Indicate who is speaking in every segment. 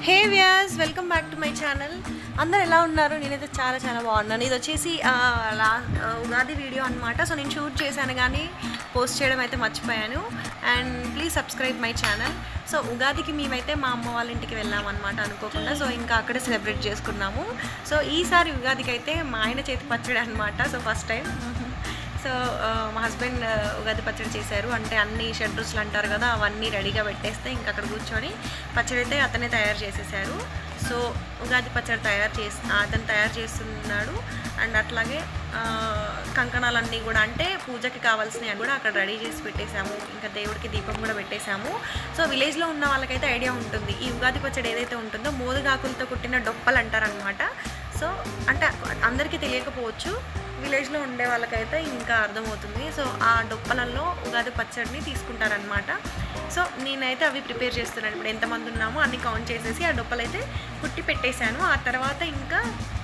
Speaker 1: Hey viewers, welcome back to my channel. అందరు ఎలా ఉన్నారు? నేనైతే చాలా చాలా బాగున్నాను. ఇది వచ్చేసి ఉగాది వీడియో అనమాట. సో నేను షూట్ చేశాను కానీ పోస్ట్ చేయడం అయితే మర్చిపోయాను. And please subscribe my channel. So ఉగాదికి మేమైతే మా అమ్మ వాళ్ళ ఇంటికి వెళ్ళామన్నమాట అనుకోకుండా. సో ఇంకా అక్కడే సెలబ్రేట్ చేసుకున్నాము. సో ఈసారి ఉగాదికి అయితే మా ఆయన చేతి పచ్చడి అనమాట. So first time. సో మా హస్బెండ్ ఉగాది పచ్చడి చేశారు. అంటే అన్ని షడ్రుచులు అంటారు కదా, అవన్నీ రెడీగా పెట్టేస్తే ఇంకా అక్కడ కూర్చొని పచ్చడి అయితే అతనే తయారు చేసేసారు. సో ఉగాది పచ్చడి అతను తయారు చేస్తున్నాడు. అండ్ అట్లాగే కంకణాలన్నీ కూడా, అంటే పూజకి కావాల్సినవి కూడా అక్కడ రెడీ చేసి పెట్టేశాము. ఇంకా దేవుడికి దీపం కూడా పెట్టేశాము. సో విలేజ్లో ఉన్న వాళ్ళకైతే ఐడియా ఉంటుంది. ఈ ఉగాది పచ్చడి ఏదైతే ఉంటుందో మోదుగాకులతో కుట్టిన డొప్పలు అంటారనమాట. సో అంటే అందరికీ తెలియకపోవచ్చు, విలేజ్లో ఉండే వాళ్ళకైతే ఇంకా అర్థమవుతుంది. సో ఆ డొప్పలలో ఉగాది పచ్చడిని తీసుకుంటారనమాట. సో నేనైతే అవి ప్రిపేర్ చేస్తున్నాను. ఇప్పుడు ఎంతమంది ఉన్నామో అన్ని కౌంట్ చేసేసి ఆ డొప్పలు అయితే కుట్టి పెట్టేశాను. ఆ తర్వాత ఇంకా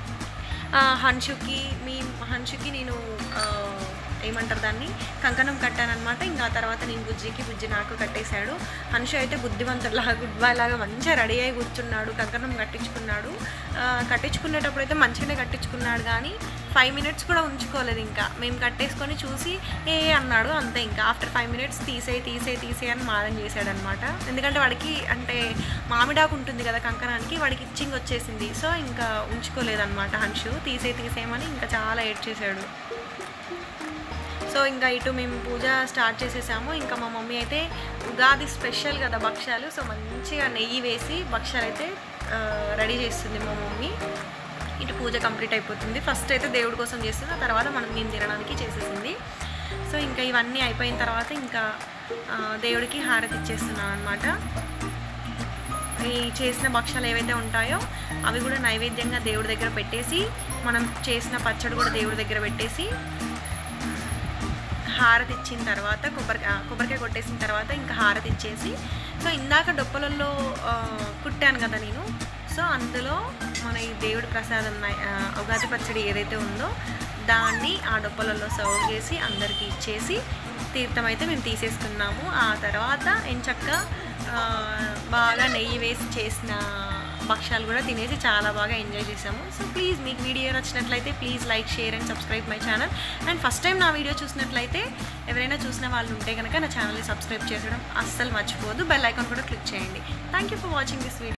Speaker 1: హన్షుకి నేను ఏమంటారు దాన్ని, కంకణం కట్టానమాట. ఇంకా ఆ తర్వాత నేను బుజ్జి నాకు కట్టేశాడు. హన్షు అయితే బుద్ధివంతులాగా గుడ్ బాయ్ లాగా మంచిగా రెడీ అయి కూర్చున్నాడు. కంకణం కట్టించుకునేటప్పుడు అయితే మంచిగానే కట్టించుకున్నాడు, కానీ 5 minutes కూడా ఉంచుకోలేదు. ఇంకా మేము కట్టేసుకొని చూసి అన్నాడు అంతే. ఇంకా ఆఫ్టర్ 5 minutes తీసే అని మారం చేశాడనమాట. ఎందుకంటే వాడికి అంటే మామిడాకు ఉంటుంది కదా కంకణానికి, వాడికి ఇచ్చింగ్ వచ్చేసింది. సో ఇంకా ఉంచుకోలేదన్నమాట హన్షు. తీసేయమని ఇంకా చాలా ఏడ్చేశాడు. సో ఇంకా ఇటు మేము పూజ స్టార్ట్ చేసేసాము. ఇంకా మా మమ్మీ అయితే ఉగాది స్పెషల్ కదా భక్ష్యాలు, సో మంచిగా నెయ్యి వేసి భక్ష్యాలు అయితే రెడీ చేస్తుంది మా మమ్మీ. ఇటు పూజ కంప్లీట్ అయిపోతుంది. ఫస్ట్ అయితే దేవుడి కోసం చేస్తుంది, ఆ తర్వాత మేము తినడానికి చేసేసింది. సో ఇంకా ఇవన్నీ అయిపోయిన తర్వాత ఇంకా దేవుడికి హారతి ఇచ్చేస్తున్నాను అనమాట. ఈ చేసిన భక్ష్యాలు ఏవైతే ఉంటాయో అవి కూడా నైవేద్యంగా దేవుడి దగ్గర పెట్టేసి, మనం చేసిన పచ్చడి కూడా దేవుడి దగ్గర పెట్టేసి హారతి ఇచ్చిన తర్వాత కొబ్బరికాయ కొట్టేసిన తర్వాత ఇంకా హారతి ఇచ్చేసి, సో ఇందాక డొప్పలలో కుట్టాను కదా నేను, సో అందులో మన ఈ దేవుడి ప్రసాదం ఉగాది పచ్చడి ఏదైతే ఉందో దాన్ని ఆ డొప్పలలో సర్వ్ చేసి అందరికీ ఇచ్చేసి తీర్థం అయితే మేము తీసేసుకున్నాము. ఆ తర్వాత ఎంచక్కా బాగా నెయ్యి వేసి చేసిన భక్ష్యాలు కూడా తినేసి చాలా బాగా ఎంజాయ్ చేసాము. సో ప్లీజ్ మీకు వీడియో నచ్చినట్లయితే please like, share and subscribe my channel. And first time నా వీడియో చూసినట్లయితే ఎవరైనా చూసిన వాళ్ళు ఉంటే కనుక నా ఛానల్ని సబ్స్క్రైబ్ చేయడం అస్సలు మర్చిపోదు. బెల్ ఐకాన్ కూడా క్లిక్ చేయండి. Thank you for watching this video.